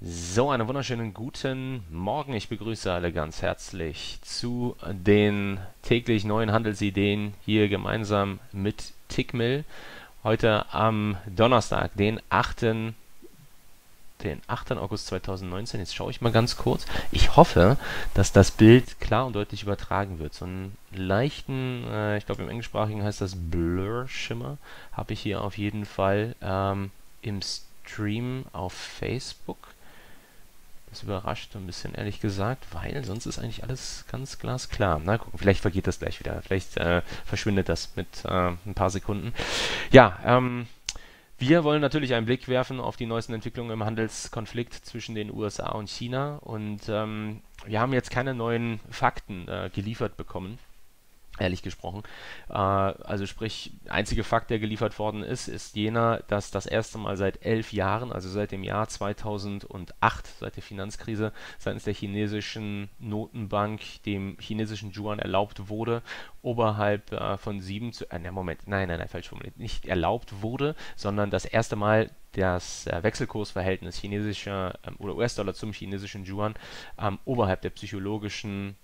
So, einen wunderschönen guten Morgen. Ich begrüße alle ganz herzlich zu den täglich neuen Handelsideen hier gemeinsam mit Tickmill. Heute am Donnerstag, den 8. August 2019. Jetzt schaue ich mal ganz kurz. Ich hoffe, dass das Bild klar und deutlich übertragen wird. So einen leichten, ich glaube im Englischsprachigen heißt das Blur-Schimmer, habe ich hier auf jeden Fall im Stream auf Facebook. Das überrascht ein bisschen, ehrlich gesagt, weil sonst ist eigentlich alles ganz glasklar. Na gucken, vielleicht vergeht das gleich wieder. Vielleicht verschwindet das mit ein paar Sekunden. Ja, wir wollen natürlich einen Blick werfen auf die neuesten Entwicklungen im Handelskonflikt zwischen den USA und China. Und wir haben jetzt keine neuen Fakten geliefert bekommen. Ehrlich gesprochen. Also sprich, einzige Fakt, der geliefert worden ist jener, dass das erste Mal seit 11 Jahren, also seit dem Jahr 2008, seit der Finanzkrise, seitens der chinesischen Notenbank dem chinesischen Yuan erlaubt wurde, oberhalb von 7 zu... Moment, nein, falsch formuliert. Nicht erlaubt wurde, sondern das erste Mal das Wechselkursverhältnis chinesischer oder US-Dollar zum chinesischen Yuan oberhalb der psychologischen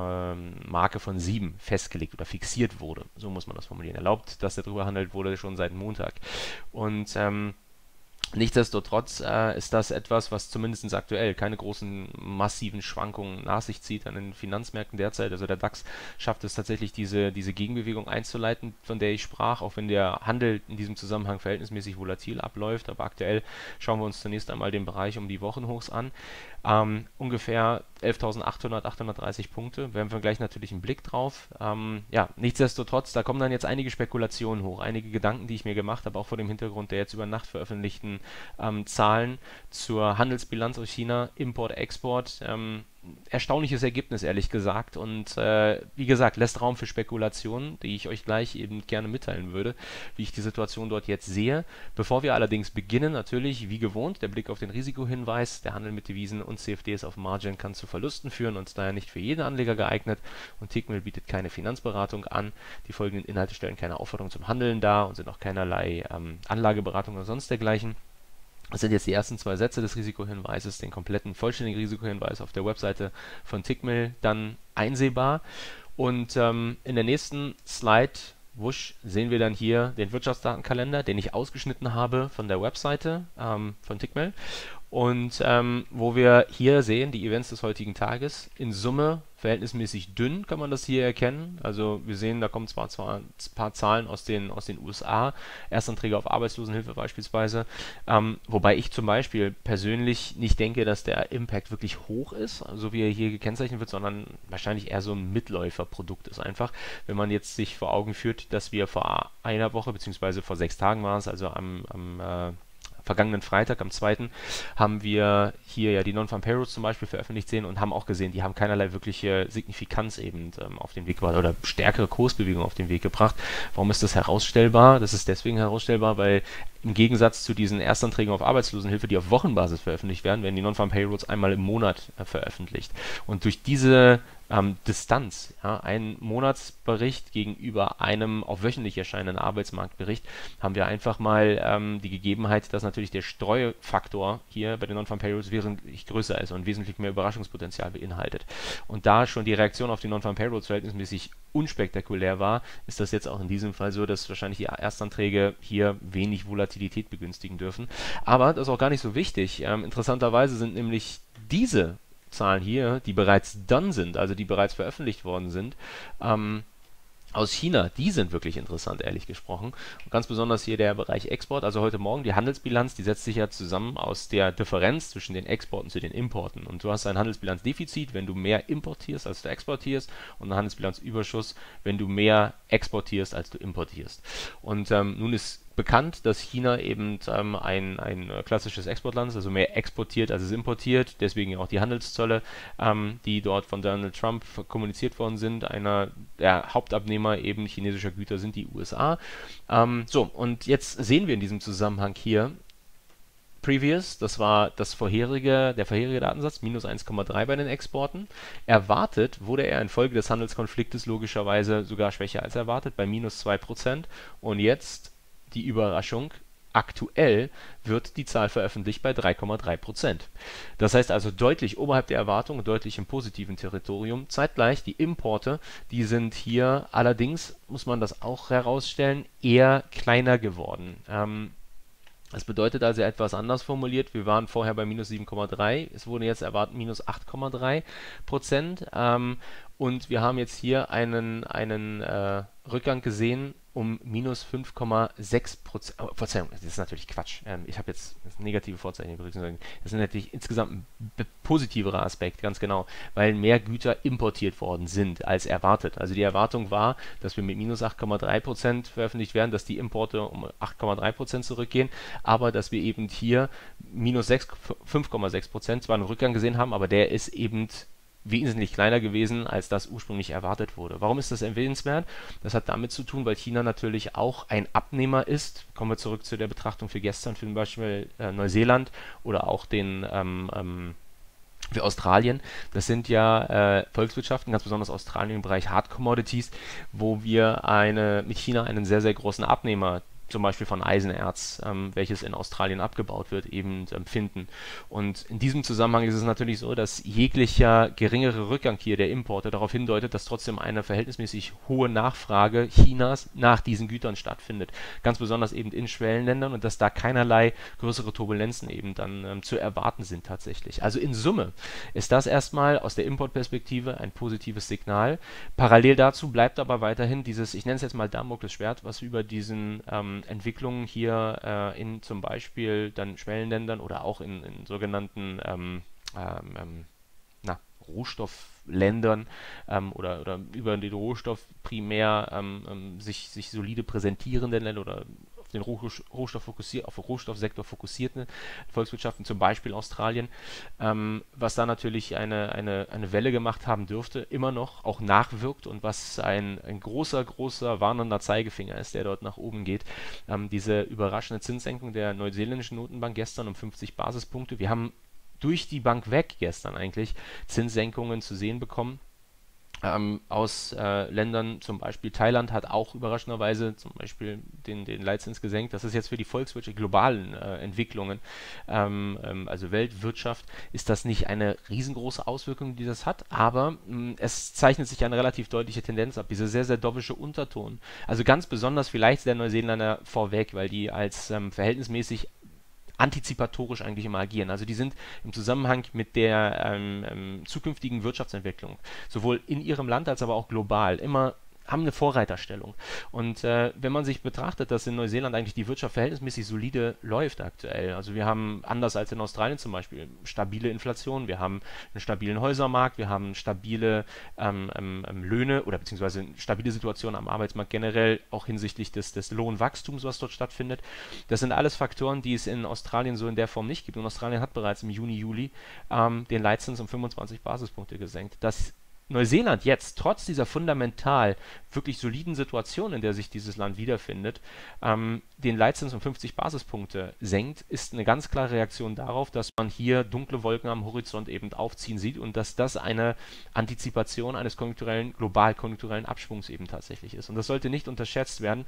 Marke von 7 festgelegt oder fixiert wurde. So muss man das formulieren. Erlaubt, dass darüber handelt wurde schon seit Montag. Und nichtsdestotrotz ist das etwas, was zumindest aktuell keine großen massiven Schwankungen nach sich zieht an den Finanzmärkten derzeit. Also der DAX schafft es tatsächlich, diese Gegenbewegung einzuleiten, von der ich sprach, auch wenn der Handel in diesem Zusammenhang verhältnismäßig volatil abläuft. Aber aktuell schauen wir uns zunächst einmal den Bereich um die Wochenhochs an. Ungefähr 11.800, 830 Punkte. Werden wir gleich natürlich einen Blick drauf. Ja, nichtsdestotrotz, da kommen dann jetzt einige Spekulationen hoch, einige Gedanken, die ich mir gemacht habe, auch vor dem Hintergrund der jetzt über Nacht veröffentlichten Zahlen zur Handelsbilanz aus China, Import, Export. Erstaunliches Ergebnis, ehrlich gesagt. Und wie gesagt, lässt Raum für Spekulationen, die ich euch gleich eben gerne mitteilen würde, wie ich die Situation dort jetzt sehe. Bevor wir allerdings beginnen, natürlich wie gewohnt, der Blick auf den Risikohinweis. Der Handel mit Devisen und CFDs auf Margin kann zu Verlusten führen und ist daher nicht für jeden Anleger geeignet. Und Tickmill bietet keine Finanzberatung an. Die folgenden Inhalte stellen keine Aufforderung zum Handeln dar und sind auch keinerlei Anlageberatung oder sonst dergleichen. Das sind jetzt die ersten zwei Sätze des Risikohinweises, den kompletten vollständigen Risikohinweis auf der Webseite von Tickmill dann einsehbar. Und in der nächsten Slide, wusch, sehen wir dann hier den Wirtschaftsdatenkalender, den ich ausgeschnitten habe von der Webseite von Tickmill. Und wo wir hier sehen, die Events des heutigen Tages, in Summe verhältnismäßig dünn kann man das hier erkennen. Also wir sehen, da kommen zwar ein paar Zahlen aus den USA, Erstanträge auf Arbeitslosenhilfe beispielsweise, wobei ich zum Beispiel persönlich nicht denke, dass der Impact wirklich hoch ist, so wie er hier gekennzeichnet wird, sondern wahrscheinlich eher so ein Mitläuferprodukt ist einfach. Wenn man jetzt sich vor Augen führt, dass wir vor einer Woche, beziehungsweise vor 6 Tagen war es, also am vergangenen Freitag, am 2., haben wir hier ja die Non-Farm Payrolls zum Beispiel veröffentlicht sehen und haben auch gesehen, die haben keinerlei wirkliche Signifikanz eben auf den Weg gebracht oder stärkere Kursbewegungen auf den Weg gebracht. Warum ist das herausstellbar? Das ist deswegen herausstellbar, weil im Gegensatz zu diesen Erstanträgen auf Arbeitslosenhilfe, die auf Wochenbasis veröffentlicht werden die Non-Farm Payrolls einmal im Monat veröffentlicht. Und durch diese Distanz, ja, ein Monatsbericht gegenüber einem auf wöchentlich erscheinenden Arbeitsmarktbericht, haben wir einfach mal die Gegebenheit, dass natürlich der Streufaktor hier bei den Non-Farm Payrolls wesentlich größer ist und wesentlich mehr Überraschungspotenzial beinhaltet. Und da schon die Reaktion auf die Non-Farm Payrolls verhältnismäßig unspektakulär war, ist das jetzt auch in diesem Fall so, dass wahrscheinlich die Erstanträge hier wenig Volatilität begünstigen dürfen. Aber das ist auch gar nicht so wichtig. Interessanterweise sind nämlich diese Zahlen hier, die bereits done sind, also die bereits veröffentlicht worden sind, aus China, die sind wirklich interessant, ehrlich gesprochen. Und ganz besonders hier der Bereich Export, also heute Morgen die Handelsbilanz, die setzt sich ja zusammen aus der Differenz zwischen den Exporten zu den Importen. Und du hast ein Handelsbilanzdefizit, wenn du mehr importierst, als du exportierst, und einen Handelsbilanzüberschuss, wenn du mehr exportierst, als du importierst. Und nun ist bekannt, dass China eben ein klassisches Exportland ist, also mehr exportiert, als es importiert. Deswegen auch die Handelszölle, die dort von Donald Trump kommuniziert worden sind. Einer der Hauptabnehmer eben chinesischer Güter sind die USA. So, und jetzt sehen wir in diesem Zusammenhang hier, Previous, das war der vorherige Datensatz, minus 1,3 bei den Exporten. Erwartet wurde er infolge des Handelskonfliktes logischerweise sogar schwächer als erwartet, bei minus 2%. Und jetzt die Überraschung, aktuell wird die Zahl veröffentlicht bei 3,3%. Das heißt also deutlich oberhalb der Erwartungen, deutlich im positiven Territorium. Zeitgleich die Importe, die sind hier allerdings, muss man das auch herausstellen, eher kleiner geworden. Das bedeutet also etwas anders formuliert. Wir waren vorher bei minus 7,3, es wurde jetzt erwartet minus 8,3%. Und wir haben jetzt hier einen Rückgang gesehen um minus 5,6%. Oh, Verzeihung, das ist natürlich Quatsch. Ich habe jetzt das negative Vorzeichen übrigens. Das ist natürlich insgesamt ein positiverer Aspekt, ganz genau, weil mehr Güter importiert worden sind als erwartet. Also die Erwartung war, dass wir mit minus 8,3% veröffentlicht werden, dass die Importe um 8,3% zurückgehen, aber dass wir eben hier minus 5,6% zwar einen Rückgang gesehen haben, aber der ist eben wesentlich kleiner gewesen, als das ursprünglich erwartet wurde. Warum ist das erwähnenswert? Das hat damit zu tun, weil China natürlich auch ein Abnehmer ist. Kommen wir zurück zu der Betrachtung für gestern, für zum Beispiel Neuseeland oder auch für Australien. Das sind ja Volkswirtschaften, ganz besonders Australien im Bereich Hard Commodities, wo wir mit China einen sehr, sehr großen Abnehmer zum Beispiel von Eisenerz, welches in Australien abgebaut wird, eben finden. Und in diesem Zusammenhang ist es natürlich so, dass jeglicher geringere Rückgang hier der Importe darauf hindeutet, dass trotzdem eine verhältnismäßig hohe Nachfrage Chinas nach diesen Gütern stattfindet. Ganz besonders eben in Schwellenländern und dass da keinerlei größere Turbulenzen eben dann zu erwarten sind tatsächlich. Also in Summe ist das erstmal aus der Importperspektive ein positives Signal. Parallel dazu bleibt aber weiterhin dieses, ich nenne es jetzt mal Damoklesschwert, was über diesen Entwicklungen hier in zum Beispiel dann Schwellenländern oder auch in sogenannten Rohstoffländern oder über den Rohstoff primär sich solide präsentierenden Länder oder auf den Rohstoffsektor fokussierten Volkswirtschaften, zum Beispiel Australien, was da natürlich eine Welle gemacht haben dürfte, immer noch auch nachwirkt und was ein großer warnender Zeigefinger ist, der dort nach oben geht. Diese überraschende Zinssenkung der neuseeländischen Notenbank gestern um 50 Basispunkte. Wir haben durch die Bank weg gestern eigentlich Zinssenkungen zu sehen bekommen. Aus Ländern, zum Beispiel Thailand hat auch überraschenderweise zum Beispiel den Leitzins gesenkt. Das ist jetzt für die Volkswirtschaft, globalen Entwicklungen, also Weltwirtschaft, ist das nicht eine riesengroße Auswirkung, die das hat, aber es zeichnet sich eine relativ deutliche Tendenz ab, dieser sehr, sehr dovische Unterton. Also ganz besonders vielleicht der Neuseeländer vorweg, weil die als verhältnismäßig antizipatorisch eigentlich immer agieren. Also die sind im Zusammenhang mit der zukünftigen Wirtschaftsentwicklung, sowohl in ihrem Land als aber auch global, immer haben eine Vorreiterstellung. Und wenn man sich betrachtet, dass in Neuseeland eigentlich die Wirtschaft verhältnismäßig solide läuft aktuell, also wir haben, anders als in Australien zum Beispiel, stabile Inflation, wir haben einen stabilen Häusermarkt, wir haben stabile Löhne oder beziehungsweise eine stabile Situation am Arbeitsmarkt generell, auch hinsichtlich des Lohnwachstums, was dort stattfindet. Das sind alles Faktoren, die es in Australien so in der Form nicht gibt. Und Australien hat bereits im Juni, Juli den Leitzins um 25 Basispunkte gesenkt. Das Neuseeland jetzt, trotz dieser fundamental wirklich soliden Situation, in der sich dieses Land wiederfindet, den Leitzins um 50 Basispunkte senkt, ist eine ganz klare Reaktion darauf, dass man hier dunkle Wolken am Horizont eben aufziehen sieht und dass das eine Antizipation eines global konjunkturellen Abschwungs eben tatsächlich ist. Und das sollte nicht unterschätzt werden,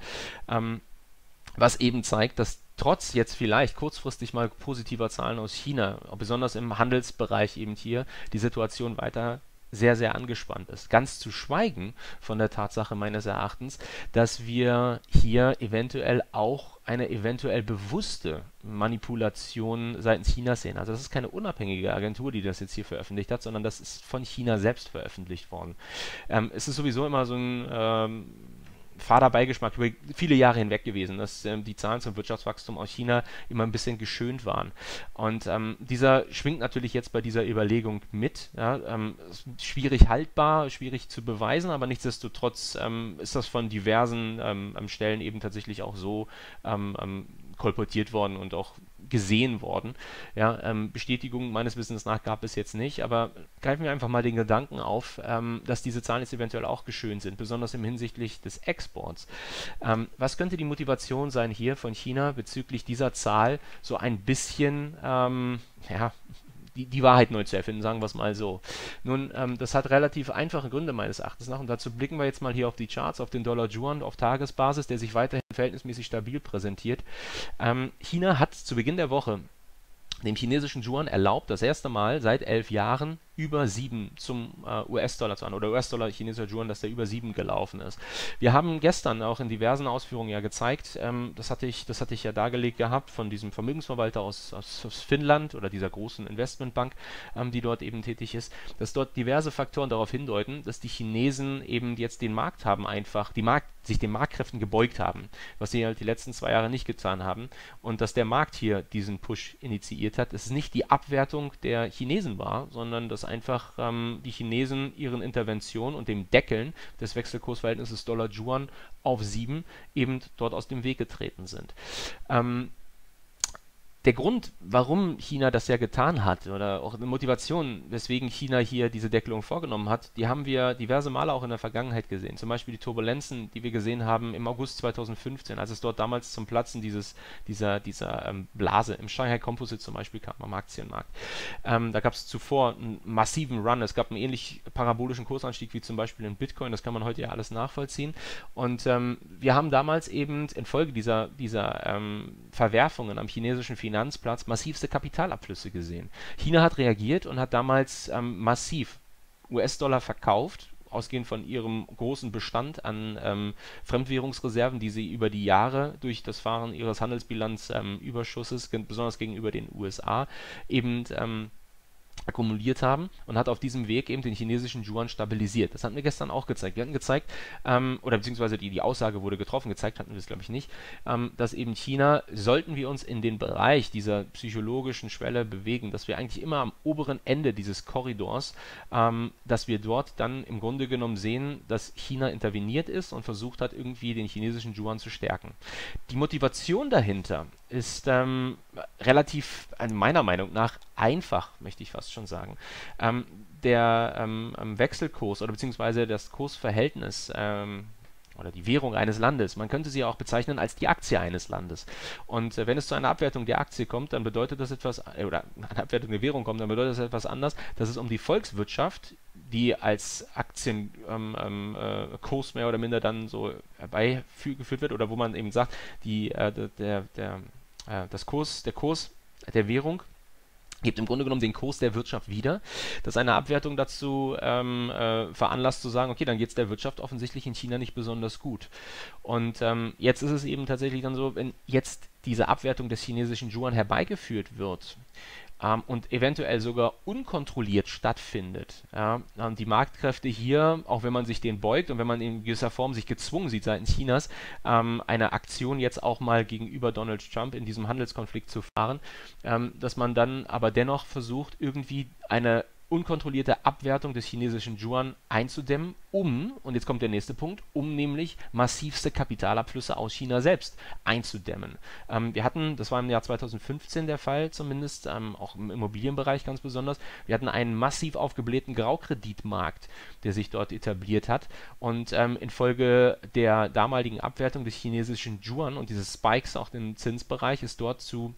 was eben zeigt, dass trotz jetzt vielleicht kurzfristig mal positiver Zahlen aus China, besonders im Handelsbereich eben hier, die Situation weiter sehr, sehr angespannt ist. Ganz zu schweigen von der Tatsache meines Erachtens, dass wir hier eventuell auch eine eventuell bewusste Manipulation seitens Chinas sehen. Also das ist keine unabhängige Agentur, die das jetzt hier veröffentlicht hat, sondern das ist von China selbst veröffentlicht worden. Es ist sowieso immer so ein fader Beigeschmack über viele Jahre hinweg gewesen, dass die Zahlen zum Wirtschaftswachstum aus China immer ein bisschen geschönt waren. Und dieser schwingt natürlich jetzt bei dieser Überlegung mit. Ja, schwierig haltbar, schwierig zu beweisen, aber nichtsdestotrotz ist das von diversen Stellen eben tatsächlich auch so kolportiert worden und auch gesehen worden. Ja, Bestätigung meines Wissens nach gab es jetzt nicht, aber greifen wir einfach mal den Gedanken auf, dass diese Zahlen jetzt eventuell auch geschönt sind, besonders im hinsichtlich des Exports. Was könnte die Motivation sein hier von China bezüglich dieser Zahl so ein bisschen die Wahrheit neu zu erfinden, sagen wir es mal so. Nun, das hat relativ einfache Gründe meines Erachtens nach und dazu blicken wir jetzt mal hier auf die Charts, auf den Dollar-Yuan auf Tagesbasis, der sich weiterhin verhältnismäßig stabil präsentiert. China hat zu Beginn der Woche dem chinesischen Yuan erlaubt, das erste Mal seit 11 Jahren über 7 zum US-Dollar zu an, oder US-Dollar, chinesischer Yuan, dass der über 7 gelaufen ist. Wir haben gestern auch in diversen Ausführungen ja gezeigt, das hatte ich ja dargelegt gehabt von diesem Vermögensverwalter aus Finnland oder dieser großen Investmentbank, die dort eben tätig ist, dass dort diverse Faktoren darauf hindeuten, dass die Chinesen eben jetzt den Markt haben einfach, sich den Marktkräften gebeugt haben, was sie halt die letzten 2 Jahre nicht getan haben und dass der Markt hier diesen Push initiiert hat. Es ist nicht die Abwertung der Chinesen war, sondern dass einfach die Chinesen ihren Interventionen und dem Deckeln des Wechselkursverhältnisses Dollar-Yuan auf 7 eben dort aus dem Weg getreten sind. Der Grund, warum China das ja getan hat oder auch eine Motivation, weswegen China hier diese Deckelung vorgenommen hat, die haben wir diverse Male auch in der Vergangenheit gesehen. Zum Beispiel die Turbulenzen, die wir gesehen haben im August 2015, als es dort damals zum Platzen dieser Blase im Shanghai Composite zum Beispiel kam, am Aktienmarkt. Da gab es zuvor einen massiven Run. Es gab einen ähnlich parabolischen Kursanstieg wie zum Beispiel in Bitcoin. Das kann man heute ja alles nachvollziehen. Und wir haben damals eben infolge dieser Verwerfungen am chinesischen Finanzplatz massivste Kapitalabflüsse gesehen. China hat reagiert und hat damals massiv US-Dollar verkauft, ausgehend von ihrem großen Bestand an Fremdwährungsreserven, die sie über die Jahre durch das Fahren ihres Handelsbilanzüberschusses, besonders gegenüber den USA, eben akkumuliert haben und hat auf diesem Weg eben den chinesischen Yuan stabilisiert. Das hatten wir gestern auch gezeigt. Wir hatten gezeigt, oder beziehungsweise die Aussage wurde getroffen, gezeigt hatten wir das glaube ich nicht, dass eben China, sollten wir uns in den Bereich dieser psychologischen Schwelle bewegen, dass wir eigentlich immer am oberen Ende dieses Korridors, dass wir dort dann im Grunde genommen sehen, dass China interveniert ist und versucht hat, irgendwie den chinesischen Yuan zu stärken. Die Motivation dahinter ist relativ, meiner Meinung nach, einfach, möchte ich fast schon sagen. Der Wechselkurs oder beziehungsweise das Kursverhältnis oder die Währung eines Landes, man könnte sie auch bezeichnen als die Aktie eines Landes. Und wenn es zu einer Abwertung der Aktie kommt, dann bedeutet das etwas, oder eine Abwertung der Währung kommt, dann bedeutet das etwas anders, dass es um die Volkswirtschaft, die als Aktienkurs mehr oder minder dann so herbeigeführt wird, oder wo man eben sagt, der Kurs der Währung gibt im Grunde genommen den Kurs der Wirtschaft wieder, dass eine Abwertung dazu veranlasst zu sagen, okay, dann geht es der Wirtschaft offensichtlich in China nicht besonders gut. Und jetzt ist es eben tatsächlich dann so, wenn jetzt diese Abwertung des chinesischen Yuan herbeigeführt wird, und eventuell sogar unkontrolliert stattfindet. Ja, die Marktkräfte hier, auch wenn man sich denen beugt und wenn man in gewisser Form sich gezwungen sieht seitens Chinas, eine Aktion jetzt auch mal gegenüber Donald Trump in diesem Handelskonflikt zu fahren, dass man dann aber dennoch versucht, irgendwie eine unkontrollierte Abwertung des chinesischen Yuan einzudämmen, und jetzt kommt der nächste Punkt, nämlich massivste Kapitalabflüsse aus China selbst einzudämmen. Wir hatten, das war im Jahr 2015 der Fall zumindest, auch im Immobilienbereich ganz besonders, wir hatten einen massiv aufgeblähten Graukreditmarkt, der sich dort etabliert hat und infolge der damaligen Abwertung des chinesischen Yuan und dieses Spikes auch im Zinsbereich ist dort zu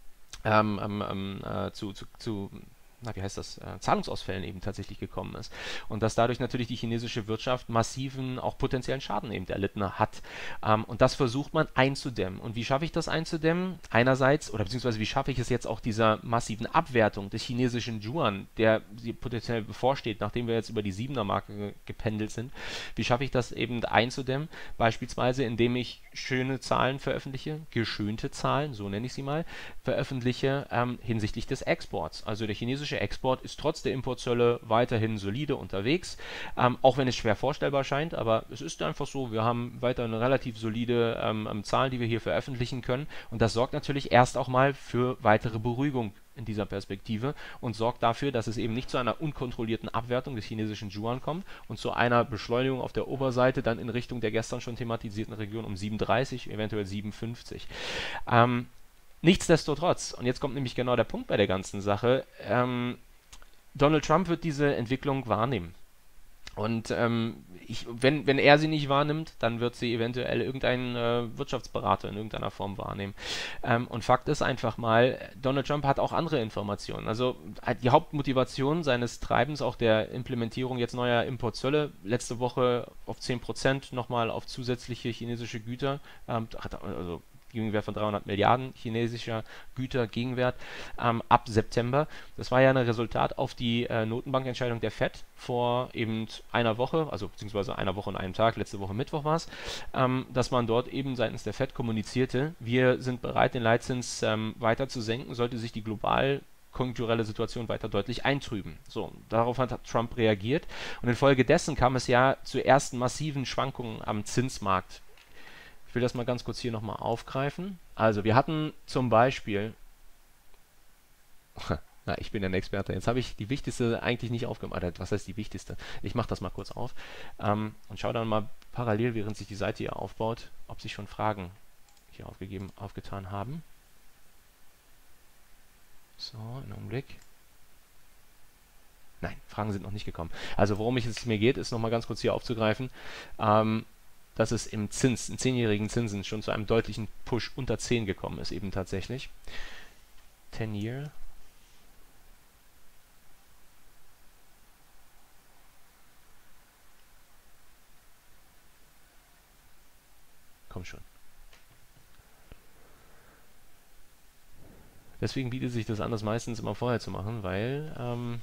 Zahlungsausfällen eben tatsächlich gekommen ist. Und dass dadurch natürlich die chinesische Wirtschaft massiven, auch potenziellen Schaden eben erlitten hat. Und das versucht man einzudämmen. Und wie schaffe ich das einzudämmen? Einerseits, oder beziehungsweise wie schaffe ich es jetzt auch dieser massiven Abwertung des chinesischen Yuan, der potenziell bevorsteht, nachdem wir jetzt über die 7er-Marke gependelt sind, wie schaffe ich das eben einzudämmen? Beispielsweise, indem ich schöne Zahlen veröffentliche, geschönte Zahlen, so nenne ich sie mal, veröffentliche hinsichtlich des Exports. Also der chinesische Export ist trotz der Importzölle weiterhin solide unterwegs, auch wenn es schwer vorstellbar scheint, aber es ist einfach so, wir haben weiter eine relativ solide Zahlen, die wir hier veröffentlichen können und das sorgt natürlich erst auch mal für weitere Beruhigung in dieser Perspektive und sorgt dafür, dass es eben nicht zu einer unkontrollierten Abwertung des chinesischen Yuan kommt und zu einer Beschleunigung auf der Oberseite dann in Richtung der gestern schon thematisierten Region um 7,30, eventuell 7,50. Nichtsdestotrotz, und jetzt kommt nämlich genau der Punkt bei der ganzen Sache, Donald Trump wird diese Entwicklung wahrnehmen. Und wenn er sie nicht wahrnimmt, dann wird sie eventuell irgendein Wirtschaftsberater in irgendeiner Form wahrnehmen. Und Fakt ist einfach mal, Donald Trump hat auch andere Informationen. Also die Hauptmotivation seines Treibens, auch der Implementierung jetzt neuer Importzölle, letzte Woche auf 10% nochmal auf zusätzliche chinesische Güter, also Gegenwert von 300 Milliarden chinesischer Güter Gegenwert ab September. Das war ja ein Resultat auf die Notenbankentscheidung der Fed vor eben einer Woche, also beziehungsweise einer Woche und einem Tag, letzte Woche Mittwoch war es, dass man dort eben seitens der Fed kommunizierte, wir sind bereit, den Leitzins weiter zu senken, sollte sich die global konjunkturelle Situation weiter deutlich eintrüben. So, darauf hat Trump reagiert und infolgedessen kam es ja zu ersten massiven Schwankungen am Zinsmarkt. Ich will das mal ganz kurz hier nochmal aufgreifen. Also wir hatten zum Beispiel, na, ich bin ein Experte, jetzt habe ich die wichtigste eigentlich nicht aufgemacht. Was heißt die wichtigste? Ich mache das mal kurz auf und schaue dann mal parallel, während sich die Seite hier aufbaut, ob sich schon Fragen hier aufgetan haben. So, einen Augenblick. Nein, Fragen sind noch nicht gekommen. Also worum es mir geht, ist nochmal ganz kurz hier aufzugreifen. Dass es im 10-jährigen Zinsen schon zu einem deutlichen Push unter 10 gekommen ist, eben tatsächlich. 10-Year. Komm schon. Deswegen bietet sich das an, das meistens immer vorher zu machen, weil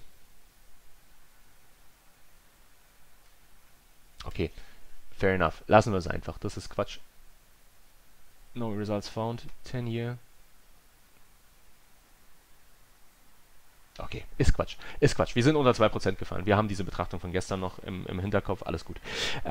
okay. Fair enough. Lassen wir es einfach. Das ist Quatsch. No results found. 10 year. Okay, ist Quatsch. Ist Quatsch. Wir sind unter 2% gefallen. Wir haben diese Betrachtung von gestern noch im Hinterkopf. Alles gut.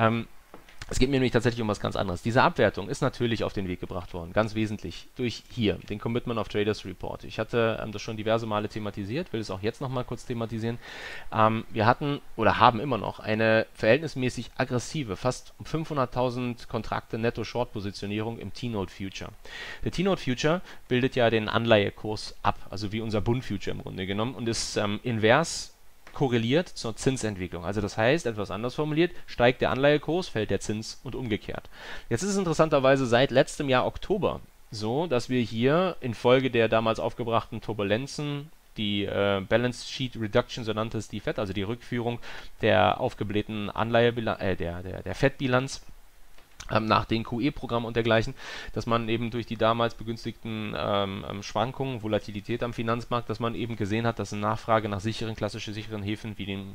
Es geht mir nämlich tatsächlich um was ganz anderes. Diese Abwertung ist natürlich auf den Weg gebracht worden, ganz wesentlich, durch hier, den Commitment of Traders Report. Ich hatte das schon diverse Male thematisiert, will es auch jetzt nochmal kurz thematisieren. Wir hatten oder haben immer noch eine verhältnismäßig aggressive, fast um 500.000 Kontrakte Netto-Short-Positionierung im T-Note Future. Der T-Note Future bildet ja den Anleihekurs ab, also wie unser Bund Future im Grunde genommen, und ist invers korreliert zur Zinsentwicklung. Also das heißt, etwas anders formuliert, steigt der Anleihekurs, fällt der Zins und umgekehrt. Jetzt ist es interessanterweise seit letztem Jahr Oktober so, dass wir hier infolge der damals aufgebrachten Turbulenzen, die Balance Sheet Reduction, so nannte es die Fed, also die Rückführung der aufgeblähten der Fed-Bilanz, nach den QE-Programmen und dergleichen, dass man eben durch die damals begünstigten Schwankungen, Volatilität am Finanzmarkt, dass man eben gesehen hat, dass eine Nachfrage nach klassische sicheren Häfen wie den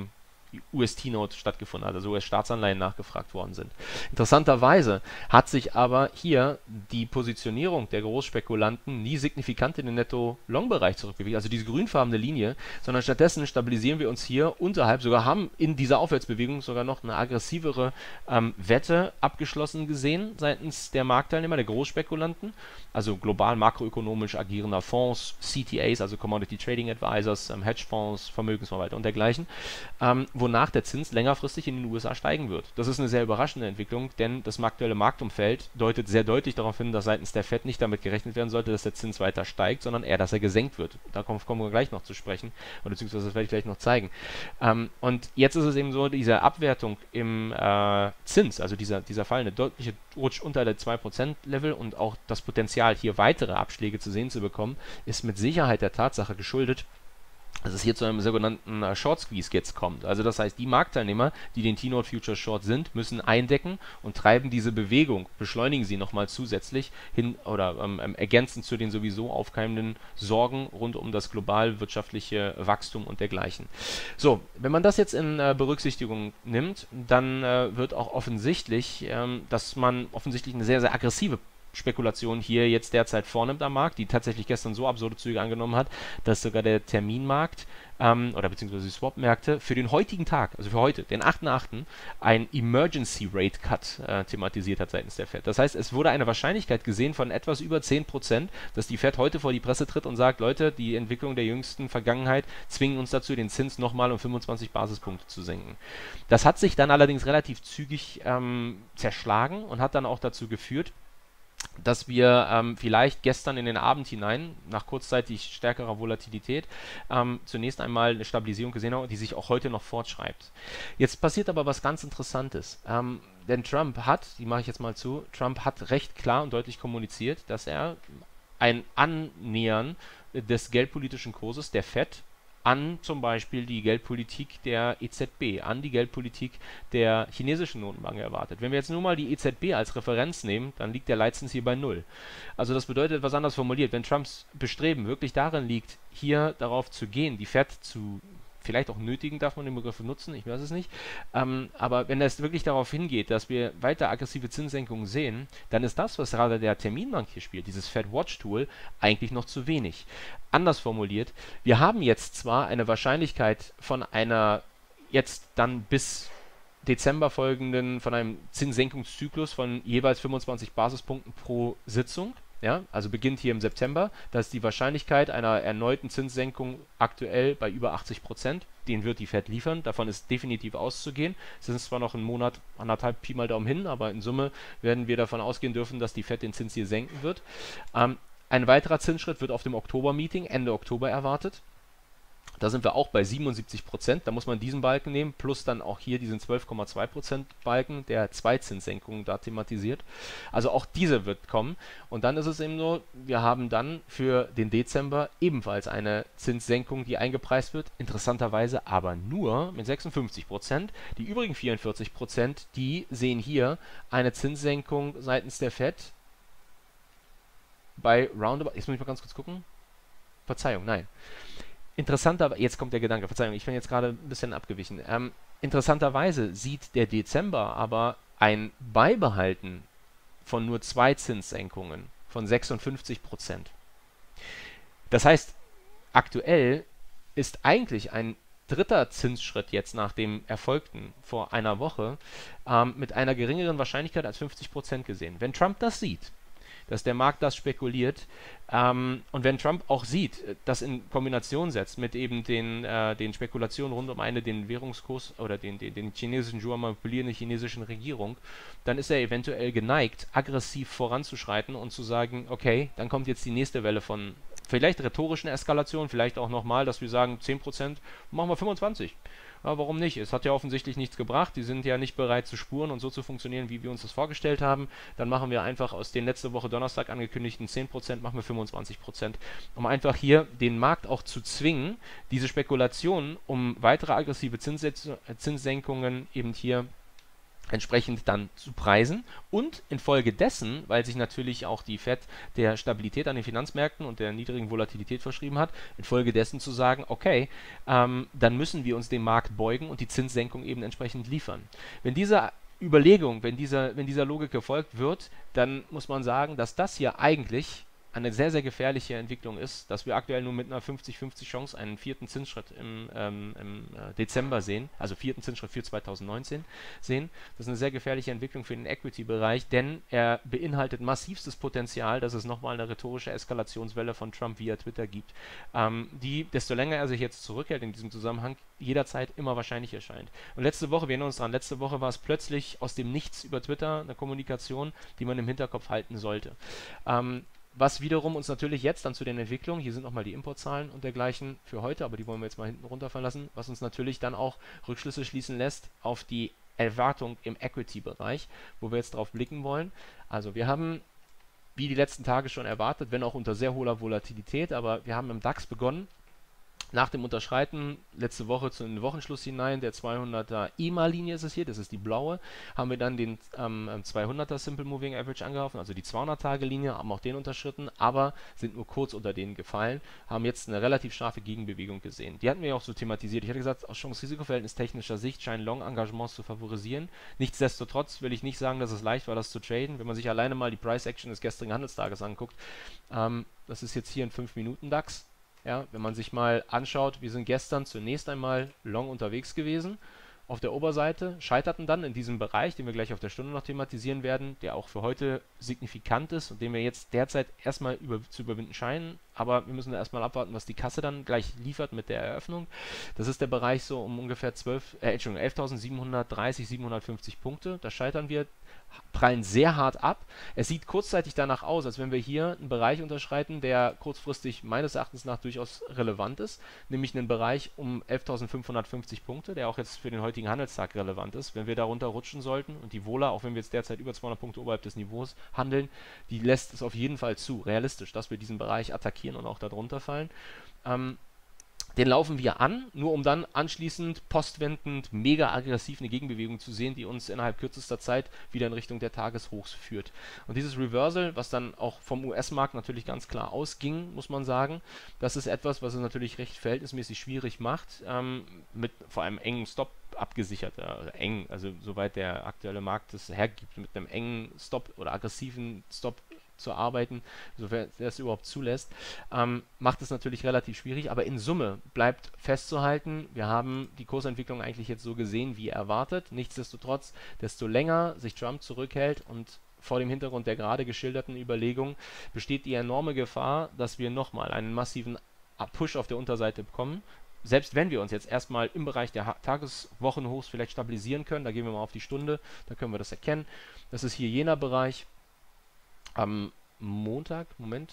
US-T-Note stattgefunden hat, also US-Staatsanleihen nachgefragt worden sind. Interessanterweise hat sich aber hier die Positionierung der Großspekulanten nie signifikant in den Netto-Long-Bereich zurückbewegt, also diese grünfarbene Linie, sondern stattdessen stabilisieren wir uns hier unterhalb, sogar haben in dieser Aufwärtsbewegung sogar noch eine aggressivere Wette abgeschlossen gesehen seitens der Marktteilnehmer, der Großspekulanten, also global makroökonomisch agierender Fonds, CTAs, also Commodity Trading Advisors, Hedgefonds, Vermögensverwalter und dergleichen, wonach der Zins längerfristig in den USA steigen wird. Das ist eine sehr überraschende Entwicklung, denn das aktuelle Marktumfeld deutet sehr deutlich darauf hin, dass seitens der Fed nicht damit gerechnet werden sollte, dass der Zins weiter steigt, sondern eher, dass er gesenkt wird. Darauf kommen wir gleich noch zu sprechen, oder beziehungsweise das werde ich gleich noch zeigen. Und jetzt ist es eben so, diese Abwertung im Zins, also dieser fallende deutliche Rutsch unter der 2%-Level und auch das Potenzial, hier weitere Abschläge zu sehen zu bekommen, ist mit Sicherheit der Tatsache geschuldet, dass es hier zu einem sogenannten Short Squeeze jetzt kommt. Also das heißt, die Marktteilnehmer, die den T-Note Future Short sind, müssen eindecken und treiben diese Bewegung, beschleunigen sie nochmal zusätzlich hin oder ergänzend zu den sowieso aufkeimenden Sorgen rund um das global wirtschaftliche Wachstum und dergleichen. So, wenn man das jetzt in Berücksichtigung nimmt, dann wird auch offensichtlich, dass man offensichtlich eine sehr, sehr aggressive Spekulation hier jetzt derzeit vornimmt am Markt, die tatsächlich gestern so absurde Züge angenommen hat, dass sogar der Terminmarkt oder beziehungsweise die Swap-Märkte für den heutigen Tag, also für heute, den 8.8., ein Emergency Rate Cut thematisiert hat seitens der Fed. Das heißt, es wurde eine Wahrscheinlichkeit gesehen von etwas über 10%, dass die Fed heute vor die Presse tritt und sagt, Leute, die Entwicklung der jüngsten Vergangenheit zwingen uns dazu, den Zins nochmal um 25 Basispunkte zu senken. Das hat sich dann allerdings relativ zügig zerschlagen und hat dann auch dazu geführt, dass wir vielleicht gestern in den Abend hinein, nach kurzzeitig stärkerer Volatilität, zunächst einmal eine Stabilisierung gesehen haben, die sich auch heute noch fortschreibt. Jetzt passiert aber was ganz Interessantes. Denn Trump hat, die mache ich jetzt mal zu, Trump hat recht klar und deutlich kommuniziert, dass er ein Annähern des geldpolitischen Kurses der Fed an zum Beispiel die Geldpolitik der EZB, an die Geldpolitik der chinesischen Notenbank erwartet. Wenn wir jetzt nur mal die EZB als Referenz nehmen, dann liegt der Leitzins hier bei null. Also das bedeutet etwas anders formuliert. Wenn Trumps Bestreben wirklich darin liegt, hier darauf zu gehen, die Fed zu vielleicht auch nötigen, darf man den Begriff nutzen, ich weiß es nicht. Aber wenn es wirklich darauf hingeht, dass wir weiter aggressive Zinssenkungen sehen, dann ist das, was gerade der Terminbank hier spielt, dieses Fed Watch Tool, eigentlich noch zu wenig. Anders formuliert, wir haben jetzt zwar eine Wahrscheinlichkeit von einer jetzt dann bis Dezember folgenden, von einem Zinssenkungszyklus von jeweils 25 Basispunkten pro Sitzung. Ja, also beginnt hier im September. Da ist die Wahrscheinlichkeit einer erneuten Zinssenkung aktuell bei über 80%. Den wird die Fed liefern. Davon ist definitiv auszugehen. Es sind zwar noch einen Monat, anderthalb Pi mal Daumen hin, aber in Summe werden wir davon ausgehen dürfen, dass die Fed den Zins hier senken wird. Ein weiterer Zinsschritt wird auf dem Oktober-Meeting Ende Oktober erwartet. Da sind wir auch bei 77%. Da muss man diesen Balken nehmen, plus dann auch hier diesen 12,2% Balken, der zwei Zinssenkungen da thematisiert. Also auch dieser wird kommen. Und dann ist es eben so, wir haben dann für den Dezember ebenfalls eine Zinssenkung, die eingepreist wird. Interessanterweise aber nur mit 56%. Die übrigen 44%, die sehen hier eine Zinssenkung seitens der Fed bei roundabout. Jetzt muss ich mal ganz kurz gucken. Verzeihung, nein. Interessanter, jetzt kommt der Gedanke, Verzeihung, ich bin jetzt gerade ein bisschen abgewichen. Interessanterweise sieht der Dezember aber ein Beibehalten von nur zwei Zinssenkungen von 56%. Das heißt, aktuell ist eigentlich ein dritter Zinsschritt jetzt nach dem erfolgten vor einer Woche mit einer geringeren Wahrscheinlichkeit als 50% gesehen. Wenn Trump das sieht, dass der Markt das spekuliert. Und wenn Trump auch sieht, das in Kombination setzt mit eben den Spekulationen rund um den Währungskurs oder den chinesischen Yuan manipulierenden chinesischen Regierung, dann ist er eventuell geneigt, aggressiv voranzuschreiten und zu sagen, okay, dann kommt jetzt die nächste Welle von vielleicht rhetorischen Eskalationen, vielleicht auch nochmal, dass wir sagen, 10%, machen wir 25%. Ja, warum nicht? Es hat ja offensichtlich nichts gebracht. Die sind ja nicht bereit zu spuren und so zu funktionieren, wie wir uns das vorgestellt haben. Dann machen wir einfach aus den letzte Woche Donnerstag angekündigten 10%, machen wir 25%, um einfach hier den Markt auch zu zwingen, diese Spekulationen um weitere aggressive Zinssenkungen eben hier entsprechend dann zu preisen und infolgedessen, weil sich natürlich auch die Fed der Stabilität an den Finanzmärkten und der niedrigen Volatilität verschrieben hat, infolgedessen zu sagen, okay, dann müssen wir uns dem Markt beugen und die Zinssenkung eben entsprechend liefern. Wenn diese Überlegung, wenn dieser Logik gefolgt wird, dann muss man sagen, dass das hier eigentlich eine sehr, sehr gefährliche Entwicklung ist, dass wir aktuell nur mit einer 50-50 Chance einen vierten Zinsschritt im Dezember sehen, also vierten Zinsschritt für 2019 sehen. Das ist eine sehr gefährliche Entwicklung für den Equity-Bereich, denn er beinhaltet massivstes Potenzial, dass es nochmal eine rhetorische Eskalationswelle von Trump via Twitter gibt, die, desto länger er sich jetzt zurückhält in diesem Zusammenhang, jederzeit immer wahrscheinlich erscheint. Und letzte Woche, wir erinnern uns dran, letzte Woche war es plötzlich aus dem Nichts über Twitter eine Kommunikation, die man im Hinterkopf halten sollte. Was wiederum uns natürlich jetzt dann zu den Entwicklungen, hier sind nochmal die Importzahlen und dergleichen für heute, aber die wollen wir jetzt mal hinten runterfallen lassen, was uns natürlich dann auch Rückschlüsse schließen lässt auf die Erwartung im Equity-Bereich, wo wir jetzt drauf blicken wollen. Also wir haben, wie die letzten Tage schon erwartet, wenn auch unter sehr hoher Volatilität, aber wir haben im DAX begonnen, nach dem Unterschreiten letzte Woche zu den Wochenschluss hinein, der 200er EMA-Linie ist es hier, das ist die blaue, haben wir dann den 200er Simple Moving Average angeworfen, also die 200-Tage-Linie, haben auch den unterschritten, aber sind nur kurz unter denen gefallen, haben jetzt eine relativ scharfe Gegenbewegung gesehen. Die hatten wir ja auch so thematisiert. Ich hatte gesagt, aus Chance-Risiko-Verhältnis technischer Sicht scheinen Long-Engagements zu favorisieren. Nichtsdestotrotz will ich nicht sagen, dass es leicht war, das zu traden. Wenn man sich alleine mal die Price-Action des gestrigen Handelstages anguckt, das ist jetzt hier ein 5-Minuten-DAX. Ja, wenn man sich mal anschaut, wir sind gestern zunächst einmal long unterwegs gewesen. Auf der Oberseite scheiterten dann in diesem Bereich, den wir gleich auf der Stunde noch thematisieren werden, der auch für heute signifikant ist und den wir jetzt derzeit erstmal zu überwinden scheinen. aber wir müssen da erstmal abwarten, was die Kasse dann gleich liefert mit der Eröffnung. Das ist der Bereich so um ungefähr 11.730, 750 Punkte. Da scheitern wir, prallen sehr hart ab. Es sieht kurzzeitig danach aus, als wenn wir hier einen Bereich unterschreiten, der kurzfristig meines Erachtens nach durchaus relevant ist, nämlich einen Bereich um 11.550 Punkte, der auch jetzt für den heutigen Handelstag relevant ist. Wenn wir darunter rutschen sollten und die Vola, auch wenn wir jetzt derzeit über 200 Punkte oberhalb des Niveaus handeln, die lässt es auf jeden Fall zu, realistisch, dass wir diesen Bereich attackieren und auch darunter fallen. Den laufen wir an, nur um dann anschließend postwendend mega aggressiv eine Gegenbewegung zu sehen, die uns innerhalb kürzester Zeit wieder in Richtung der Tageshochs führt. Und dieses Reversal, was dann auch vom US-Markt natürlich ganz klar ausging, muss man sagen, das ist etwas, was es natürlich recht verhältnismäßig schwierig macht, mit vor allem engen Stop abgesichert, eng, also soweit der aktuelle Markt es hergibt, mit einem engen Stop oder aggressiven Stop zu arbeiten, sofern er es überhaupt zulässt, macht es natürlich relativ schwierig, aber in Summe bleibt festzuhalten, wir haben die Kursentwicklung eigentlich jetzt so gesehen wie erwartet. Nichtsdestotrotz, desto länger sich Trump zurückhält und vor dem Hintergrund der gerade geschilderten Überlegung besteht die enorme Gefahr, dass wir nochmal einen massiven Push auf der Unterseite bekommen. Selbst wenn wir uns jetzt erstmal im Bereich der Tageswochenhochs vielleicht stabilisieren können, da gehen wir mal auf die Stunde, da können wir das erkennen. Das ist hier jener Bereich. Am Montag, Moment,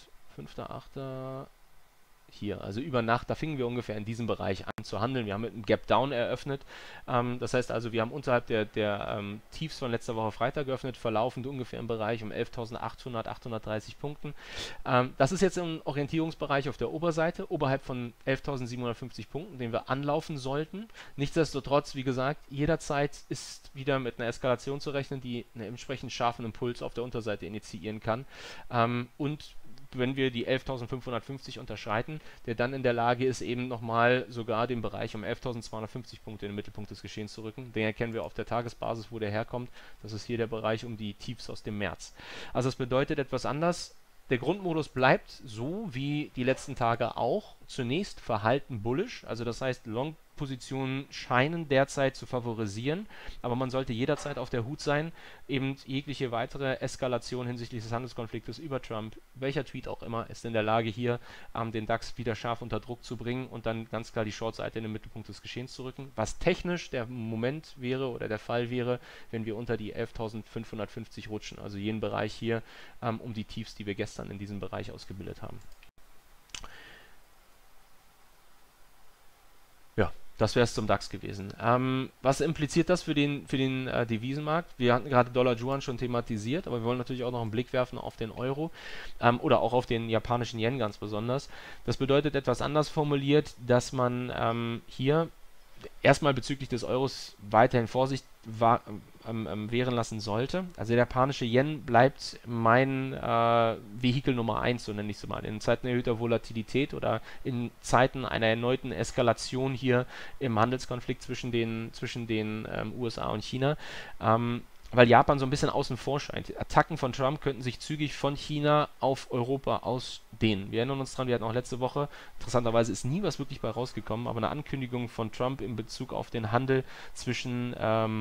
5.8. hier, also über Nacht, da fingen wir ungefähr in diesem Bereich an zu handeln. Wir haben mit einem Gap Down eröffnet. Das heißt also, wir haben unterhalb der Tiefs von letzter Woche Freitag geöffnet, verlaufend ungefähr im Bereich um 11.800, 830 Punkten. Das ist jetzt ein Orientierungsbereich auf der Oberseite, oberhalb von 11.750 Punkten, den wir anlaufen sollten. Nichtsdestotrotz, wie gesagt, jederzeit ist wieder mit einer Eskalation zu rechnen, die einen entsprechend scharfen Impuls auf der Unterseite initiieren kann. Und wenn wir die 11.550 unterschreiten, der dann in der Lage ist, eben nochmal sogar den Bereich um 11.250 Punkte in den Mittelpunkt des Geschehens zu rücken. Den erkennen wir auf der Tagesbasis, wo der herkommt. Das ist hier der Bereich um die Tiefs aus dem März. Also das bedeutet etwas anders. Der Grundmodus bleibt so wie die letzten Tage auch. Zunächst verhalten bullish, also das heißt Long-Positionen scheinen derzeit zu favorisieren, aber man sollte jederzeit auf der Hut sein, eben jegliche weitere Eskalation hinsichtlich des Handelskonfliktes über Trump, welcher Tweet auch immer, ist in der Lage hier den DAX wieder scharf unter Druck zu bringen und dann ganz klar die Short-Seite in den Mittelpunkt des Geschehens zu rücken, was technisch der Moment wäre oder der Fall wäre, wenn wir unter die 11.550 rutschen, also jenen Bereich hier um die Tiefs, die wir gestern in diesem Bereich ausgebildet haben. Ja, das wäre es zum DAX gewesen. Was impliziert das für den Devisenmarkt? Wir hatten gerade Dollar-Yuan schon thematisiert, aber wir wollen natürlich auch noch einen Blick werfen auf den Euro oder auch auf den japanischen Yen ganz besonders. Das bedeutet etwas anders formuliert, dass man hier erstmal bezüglich des Euros weiterhin Vorsicht wehren lassen sollte. Also der japanische Yen bleibt mein Vehikel Nummer 1, so nenne ich es mal. In Zeiten erhöhter Volatilität oder in Zeiten einer erneuten Eskalation hier im Handelskonflikt zwischen den USA und China. Weil Japan so ein bisschen außen vor scheint. Attacken von Trump könnten sich zügig von China auf Europa ausdehnen. Wir erinnern uns dran, wir hatten auch letzte Woche, interessanterweise ist nie was wirklich bei rausgekommen, aber eine Ankündigung von Trump in Bezug auf den Handel zwischen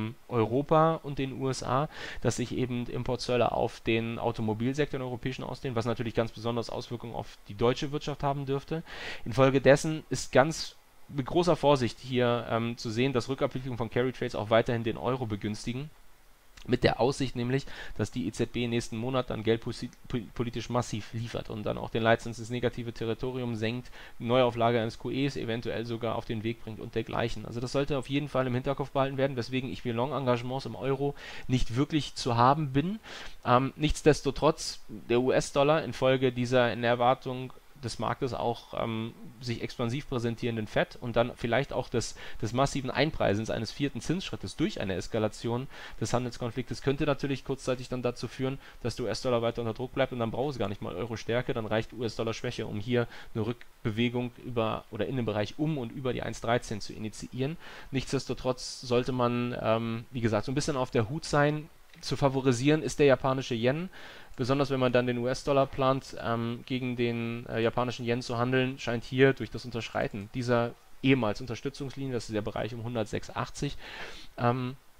Europa und den USA, dass sich eben Importzölle auf den Automobilsektor, den europäischen, ausdehnen, was natürlich ganz besonders Auswirkungen auf die deutsche Wirtschaft haben dürfte. Infolgedessen ist ganz mit großer Vorsicht hier zu sehen, dass Rückabwicklungen von Carry Trades auch weiterhin den Euro begünstigen. Mit der Aussicht nämlich, dass die EZB nächsten Monat dann geldpolitisch massiv liefert und dann auch den Leitzins ins negative Territorium senkt, Neuauflage eines QEs eventuell sogar auf den Weg bringt und dergleichen. Also das sollte auf jeden Fall im Hinterkopf behalten werden, weswegen ich für Long-Engagements im Euro nicht wirklich zu haben bin. Nichtsdestotrotz, der US-Dollar infolge dieser in Erwartung des Marktes auch sich expansiv präsentierenden Fed und dann vielleicht auch des massiven Einpreisens eines vierten Zinsschrittes durch eine Eskalation des Handelskonfliktes könnte natürlich kurzzeitig dann dazu führen, dass der US-Dollar weiter unter Druck bleibt und dann braucht es gar nicht mal Euro-Stärke, dann reicht US-Dollar-Schwäche, um hier eine Rückbewegung über oder in den Bereich um und über die 1,13 zu initiieren. Nichtsdestotrotz sollte man, wie gesagt, so ein bisschen auf der Hut sein. Zu favorisieren ist der japanische Yen, besonders wenn man dann den US-Dollar plant, gegen den japanischen Yen zu handeln, scheint hier durch das Unterschreiten dieser ehemals Unterstützungslinie, das ist der Bereich um 106,80,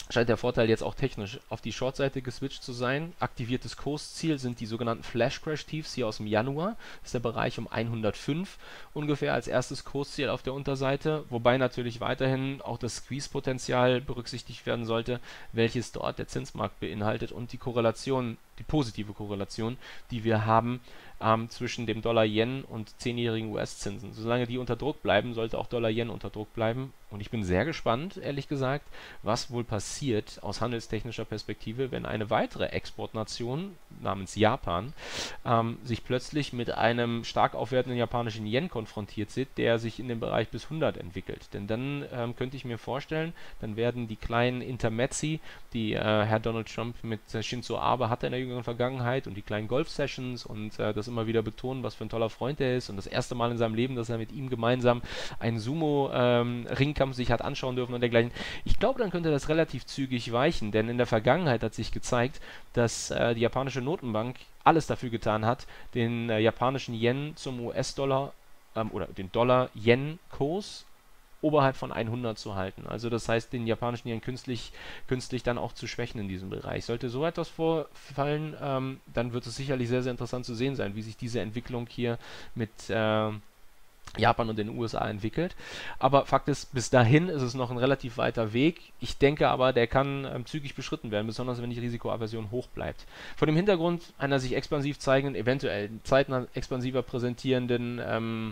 scheint der Vorteil jetzt auch technisch auf die Short-Seite geswitcht zu sein. Aktiviertes Kursziel sind die sogenannten Flash Crash Tiefs hier aus dem Januar. Das ist der Bereich um 105 ungefähr als erstes Kursziel auf der Unterseite, wobei natürlich weiterhin auch das Squeeze-Potenzial berücksichtigt werden sollte, welches dort der Zinsmarkt beinhaltet und die Korrelation, die positive Korrelation, die wir haben zwischen dem Dollar-Yen und 10-jährigen US-Zinsen. Solange die unter Druck bleiben, sollte auch Dollar-Yen unter Druck bleiben. Und ich bin sehr gespannt, ehrlich gesagt, was wohl passiert aus handelstechnischer Perspektive, wenn eine weitere Exportnation namens Japan sich plötzlich mit einem stark aufwertenden japanischen Yen konfrontiert sieht, der sich in dem Bereich bis 100 entwickelt. Denn dann könnte ich mir vorstellen, dann werden die kleinen Intermezzi, die Herr Donald Trump mit Shinzo Abe hatte in der jüngeren Vergangenheit und die kleinen Golf-Sessions und das immer wieder betonen, was für ein toller Freund er ist und das erste Mal in seinem Leben, dass er mit ihm gemeinsam einen Sumo-Ringkampf sich hat anschauen dürfen und dergleichen. Ich glaube, dann könnte das relativ zügig weichen, denn in der Vergangenheit hat sich gezeigt, dass die japanische Notenbank alles dafür getan hat, den japanischen Yen zum US-Dollar oder den Dollar-Yen-Kurs oberhalb von 100 zu halten. Also das heißt, den japanischen Yen künstlich dann auch zu schwächen in diesem Bereich. Sollte so etwas vorfallen, dann wird es sicherlich sehr, sehr interessant zu sehen sein, wie sich diese Entwicklung hier mit Japan und den USA entwickelt. Aber Fakt ist, bis dahin ist es noch ein relativ weiter Weg. Ich denke aber, der kann zügig beschritten werden, besonders wenn die Risikoaversion hoch bleibt. Vor dem Hintergrund einer sich expansiv zeigenden, eventuell zeitnah expansiver präsentierenden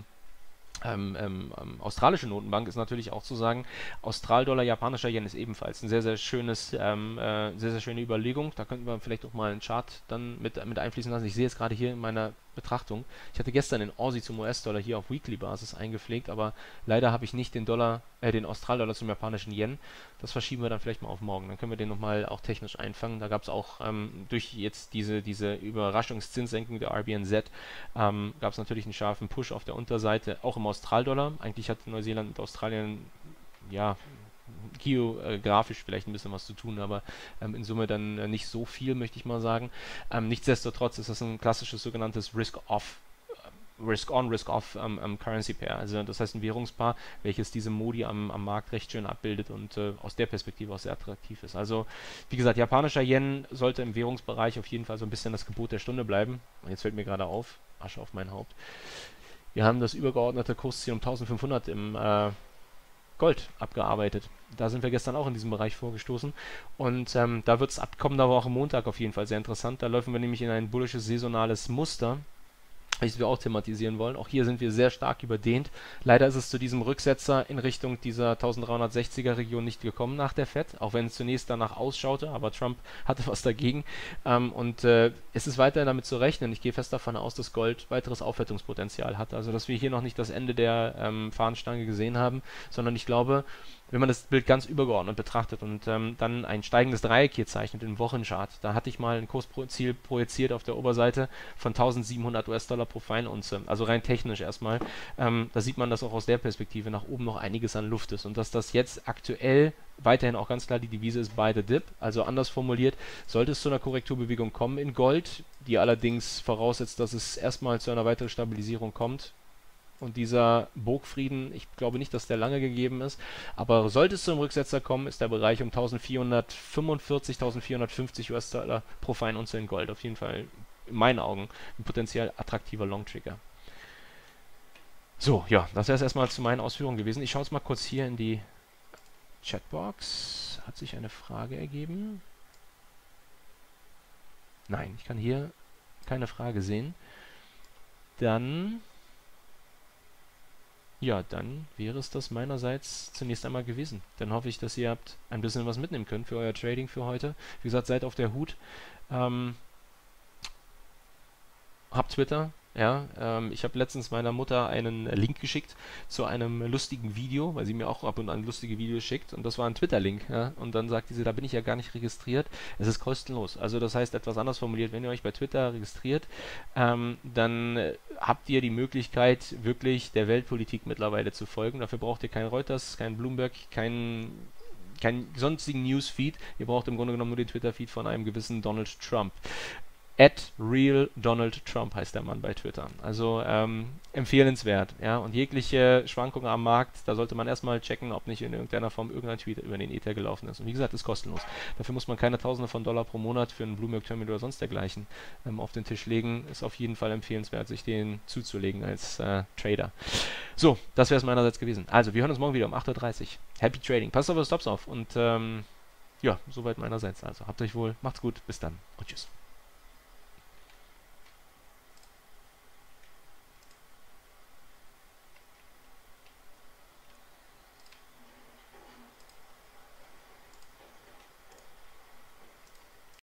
australische Notenbank ist natürlich auch zu sagen, Australdollar, japanischer Yen ist ebenfalls eine sehr, sehr sehr schöne Überlegung. Da könnten wir vielleicht auch mal einen Chart dann mit einfließen lassen. Ich sehe jetzt gerade hier in meiner Betrachtung, ich hatte gestern den Aussie zum US-Dollar hier auf Weekly-Basis eingepflegt, aber leider habe ich nicht den Australdollar zum japanischen Yen. Das verschieben wir dann vielleicht mal auf morgen. Dann können wir den nochmal auch technisch einfangen. Da gab es auch durch jetzt diese Überraschungszinssenkung der RBNZ gab es natürlich einen scharfen Push auf der Unterseite, auch im Australdollar. Eigentlich hat Neuseeland mit Australien ja geografisch vielleicht ein bisschen was zu tun, aber in Summe dann nicht so viel, möchte ich mal sagen. Nichtsdestotrotz ist das ein klassisches sogenanntes Risk-on, Risk-off Currency Pair. Also das heißt ein Währungspaar, welches diese Modi am Markt recht schön abbildet und aus der Perspektive auch sehr attraktiv ist. Also wie gesagt, japanischer Yen sollte im Währungsbereich auf jeden Fall so ein bisschen das Gebot der Stunde bleiben. Und jetzt fällt mir gerade auf, Asche auf mein Haupt. Wir haben das übergeordnete Kursziel um 1500 im Gold abgearbeitet. Da sind wir gestern auch in diesem Bereich vorgestoßen und da wird es ab kommender Woche Montag auf jeden Fall sehr interessant. Da laufen wir nämlich in ein bullisches saisonales Muster, welches wir auch thematisieren wollen. Auch hier sind wir sehr stark überdehnt. Leider ist es zu diesem Rücksetzer in Richtung dieser 1360er Region nicht gekommen nach der Fed, auch wenn es zunächst danach ausschaute, aber Trump hatte was dagegen. Es ist weiterhin damit zu rechnen. Ich gehe fest davon aus, dass Gold weiteres Aufwertungspotenzial hat. Also dass wir hier noch nicht das Ende der Fahnenstange gesehen haben, sondern ich glaube, wenn man das Bild ganz übergeordnet betrachtet und dann ein steigendes Dreieck hier zeichnet im Wochenchart, da hatte ich mal ein Kursziel projiziert auf der Oberseite von 1700 US-Dollar pro Feinunze, also rein technisch erstmal. Da sieht man, dass auch aus der Perspektive nach oben noch einiges an Luft ist und dass das jetzt aktuell weiterhin auch ganz klar die Devise ist buy the dip, also anders formuliert, sollte es zu einer Korrekturbewegung kommen in Gold, die allerdings voraussetzt, dass es erstmal zu einer weiteren Stabilisierung kommt. Und dieser Burgfrieden, ich glaube nicht, dass der lange gegeben ist, aber sollte es zum Rücksetzer kommen, ist der Bereich um 1445, 1450 US-Dollar pro Feinunze in Gold auf jeden Fall in meinen Augen ein potenziell attraktiver Long-Trigger. So, ja, das wäre es erstmal zu meinen Ausführungen gewesen. Ich schaue jetzt mal kurz hier in die Chatbox. Hat sich eine Frage ergeben? Nein, ich kann hier keine Frage sehen. Dann wäre es das meinerseits zunächst einmal gewesen. Dann hoffe ich, dass ihr habt ein bisschen was mitnehmen könnt für euer Trading für heute. Wie gesagt, seid auf der Hut. Habt Twitter. Ja, ich habe letztens meiner Mutter einen Link geschickt zu einem lustigen Video, weil sie mir auch ab und an lustige Videos schickt und das war ein Twitter-Link, ja, und dann sagte sie, da bin ich ja gar nicht registriert, es ist kostenlos. Also das heißt, etwas anders formuliert, wenn ihr euch bei Twitter registriert, dann habt ihr die Möglichkeit, wirklich der Weltpolitik mittlerweile zu folgen. Dafür braucht ihr keinen Reuters, keinen Bloomberg, keinen sonstigen Newsfeed. Ihr braucht im Grunde genommen nur den Twitter-Feed von einem gewissen Donald Trump. At Real Donald Trump heißt der Mann bei Twitter. Also empfehlenswert. Ja? Und jegliche Schwankungen am Markt, da sollte man erstmal checken, ob nicht in irgendeiner Form irgendein Tweet über den Ether gelaufen ist. Und wie gesagt, ist kostenlos. Dafür muss man keine Tausende von Dollar pro Monat für einen Bloomberg Terminal oder sonst dergleichen auf den Tisch legen. Ist auf jeden Fall empfehlenswert, sich den zuzulegen als Trader. So, das wäre es meinerseits gewesen. Also, wir hören uns morgen wieder um 8:30 Uhr. Happy Trading. Passt auf eure Stops auf. Und ja, soweit meinerseits. Also, habt euch wohl. Macht's gut. Bis dann. Und tschüss.